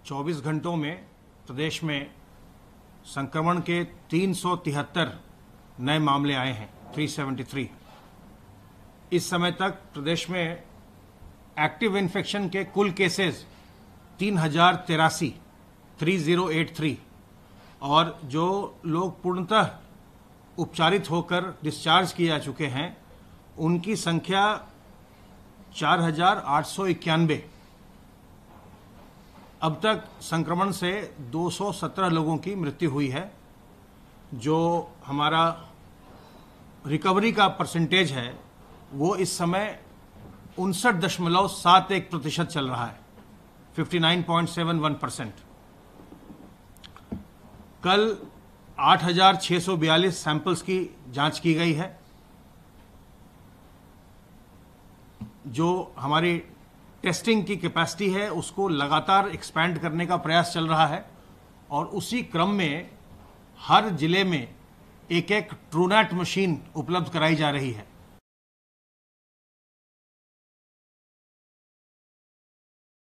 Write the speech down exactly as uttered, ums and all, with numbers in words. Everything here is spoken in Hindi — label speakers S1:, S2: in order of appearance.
S1: चौबीस घंटों में प्रदेश में संक्रमण के तीन सौ तिहत्तर नए मामले आए हैं, तीन सौ तिहत्तर। इस समय तक प्रदेश में एक्टिव इन्फेक्शन के कुल केसेस तीन हजार तिरासी, तीन हज़ार तिरासी, और जो लोग पूर्णतः उपचारित होकर डिस्चार्ज किए जा चुके हैं उनकी संख्या चार हजार आठ सौ इक्यानवे। अब तक संक्रमण से दो सौ सत्रह लोगों की मृत्यु हुई है। जो हमारा रिकवरी का परसेंटेज है वो इस समय उनसठ दशमलव सात एक प्रतिशत चल रहा है, उनसठ पॉइंट सात एक परसेंट। कल आठ हजार छह सौ बयालीस सैंपल्स की जांच की गई है। जो हमारी टेस्टिंग की कैपेसिटी है उसको लगातार एक्सपैंड करने का प्रयास चल रहा है और उसी क्रम में हर जिले में एक एक ट्रूनैट मशीन उपलब्ध कराई जा रही है।